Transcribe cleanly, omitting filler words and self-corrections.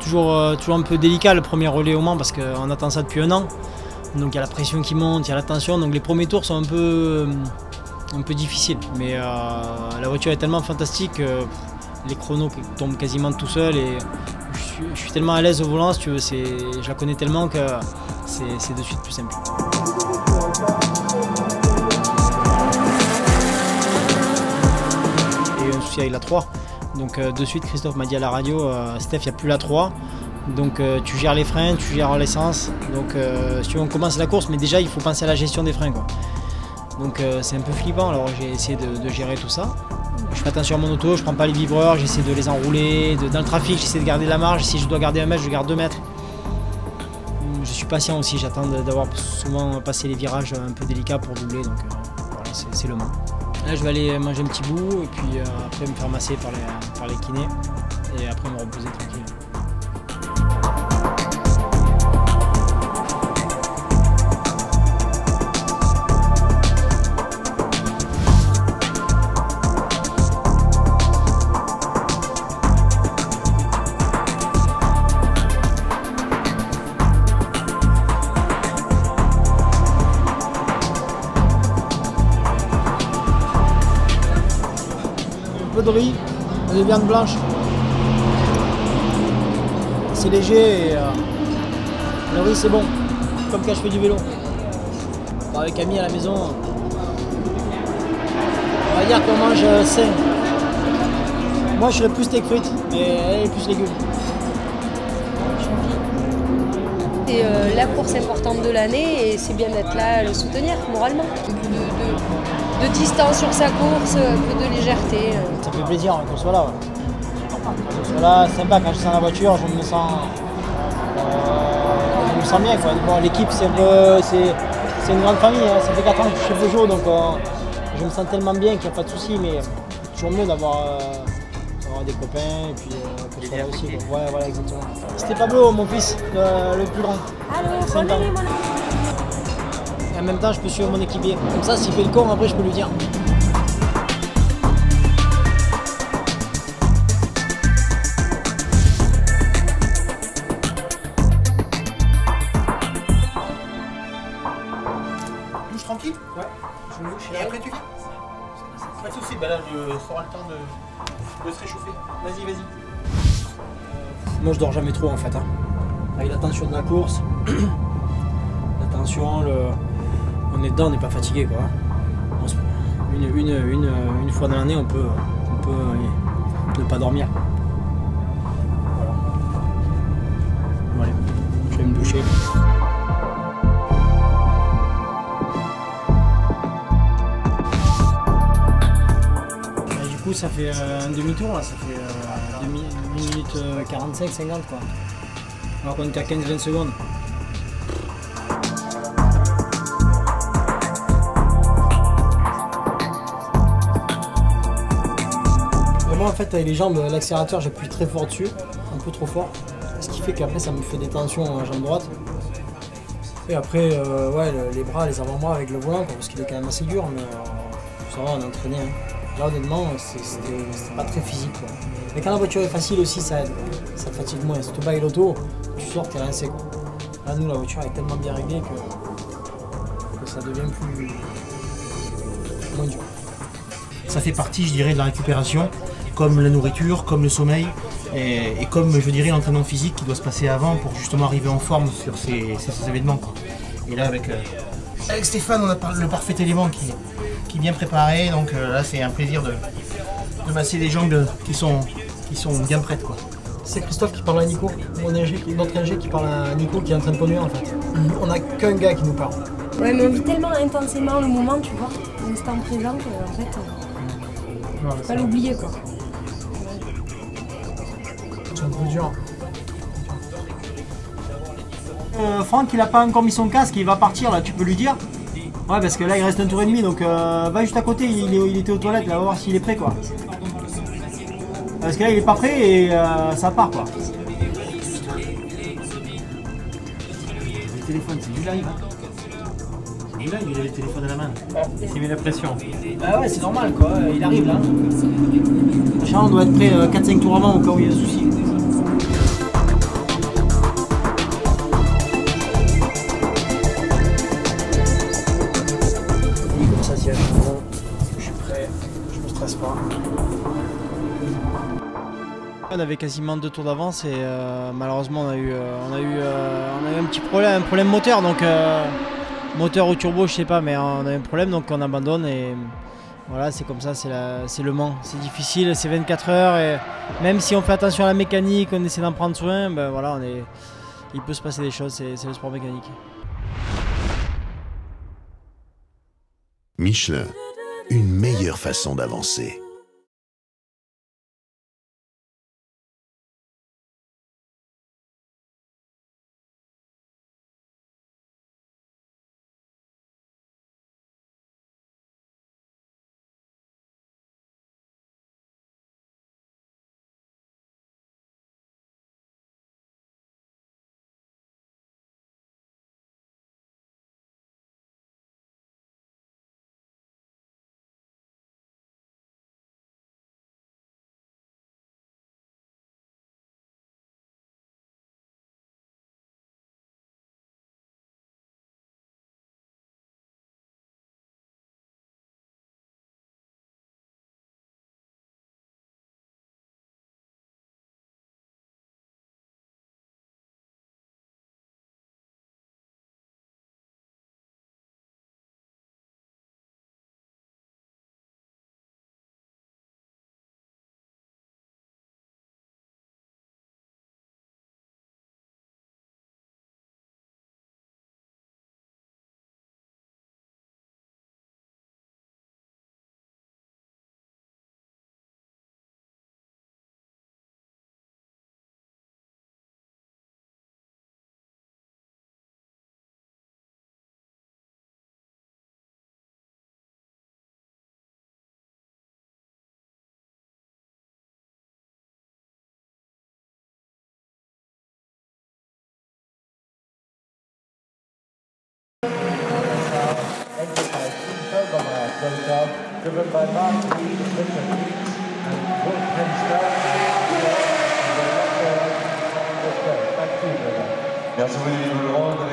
toujours un peu délicat le premier relais au Mans parce qu'on attend ça depuis un an. Donc il y a la pression qui monte, il y a la tension, donc les premiers tours sont un peu difficiles. Mais la voiture est tellement fantastique que les chronos tombent quasiment tout seuls et je suis tellement à l'aise au volant, si tu veux, je la connais tellement que c'est de suite plus simple. Il y a eu un souci avec la 3, donc de suite Christophe m'a dit à la radio, Steph, il n'y a plus la 3. Donc tu gères les freins, tu gères l'essence. Donc si tu veux, on commence la course, mais déjà il faut penser à la gestion des freins, quoi. Donc c'est un peu flippant, alors j'ai essayé de gérer tout ça. Je fais attention à mon auto, je prends pas les vibreurs, j'essaie de les enrouler. Dans le trafic, j'essaie de garder la marge. Si je dois garder 1 mètre, je garde 2 mètres. Je suis patient aussi, j'attends d'avoir souvent passé les virages un peu délicats pour doubler. Donc voilà, c'est le Mans. Là je vais aller manger un petit bout et puis après me faire masser par les kinés et après me reposer tranquille. Un peu de riz, des viandes blanches. C'est léger et le riz c'est bon, comme quand je fais du vélo. Avec Camille à la maison, on va dire qu'on mange sain. Moi je serais plus steak frites, mais elle est plus légumes. C'est la course importante de l'année et c'est bien d'être là, le soutenir moralement. De distance sur sa course, un peu de légèreté. Ça fait plaisir qu'on soit là. Ouais. Qu'on soit là, c'est sympa quand je suis dans la voiture, je me sens bien. Bon, l'équipe c'est une grande famille, hein. Ça fait 4 ans que je suis chez Peugeot, donc je me sens tellement bien qu'il n'y a pas de souci, mais toujours mieux d'avoir des copains et puis que je sois là aussi. Quoi. Ouais, voilà, exactement. C'était Pablo, mon fils, le plus grand. Allô, 5 ans. Et en même temps, je peux suivre mon équipier. Comme ça, s'il fait le con, après, je peux lui dire. Douche tranquille? Ouais. Je me douche. Et après, tu viens? Pas de soucis, bah là, je saurai le temps de se réchauffer. Vas-y, vas-y. Moi, je dors jamais trop, en fait. Hein. Avec la tension de la course, la tension, on est dedans, on n'est pas fatigué, quoi. Une fois dans l'année, on peut ne pas dormir. Voilà. Bon, allez, je vais me doucher. Et du coup, ça fait un demi-tour, là, ça fait 1 minute 45, 50, quoi. Alors qu'on était à 15-20 secondes. Moi en fait avec les jambes, l'accélérateur j'appuie très fort dessus, un peu trop fort, ce qui fait qu'après ça me fait des tensions en jambe droite. Et après ouais, les bras, les avant-bras avec le volant, parce qu'il est quand même assez dur, mais ça va, on est entraîné. Hein. Là honnêtement c'est pas très physique, quoi. Mais quand la voiture est facile aussi ça aide, ça fatigue moins. Si tu te bats l'auto, tu sors, t'es rincé, quoi. Là nous la voiture est tellement bien réglée que ça devient moins dur. Ça fait partie, je dirais, de la récupération, comme la nourriture, comme le sommeil, et comme, je dirais, l'entraînement physique qui doit se passer avant pour justement arriver en forme sur ces événements, quoi. Et là, avec Stéphane, on a le parfait élément qui est bien préparé, donc là, c'est un plaisir de masser les jambes qui sont bien prêtes, quoi. C'est Christophe qui parle à Nico, notre ingé qui parle à Nico qui est en train de conduire en fait. On n'a qu'un gars qui nous parle. Ouais, mais on vit tellement intensément le moment, tu vois, l'instant présent, en fait, faut pas l'oublier, quoi. C'est un peu dur. Franck, il a pas encore mis son casque, il va partir là, tu peux lui dire? Ouais, parce que là il reste un tour et demi, donc va juste à côté, il était aux toilettes, là, on va voir s'il est prêt, quoi. Parce que là il est pas prêt et ça part, quoi. Le téléphone, c'est du live, hein. Il a le téléphone à la main. Il met la pression. Ah ouais, c'est normal, quoi, il arrive là. On doit être prêt 4-5 tours avant au cas où il y a des soucis. n'est-ce pas? On avait quasiment 2 tours d'avance et malheureusement on a eu un petit problème, moteur, donc moteur ou turbo je sais pas, mais on a eu un problème donc on abandonne et voilà, c'est comme ça, c'est Le Mans, c'est difficile, c'est 24 heures et même si on fait attention à la mécanique, on essaie d'en prendre soin, ben voilà, il peut se passer des choses, c'est le sport mécanique. Michelin, une meilleure façon d'avancer. Driven by Mark Reed and Richard Weeks and Wolf Penster. Back to you, Merci.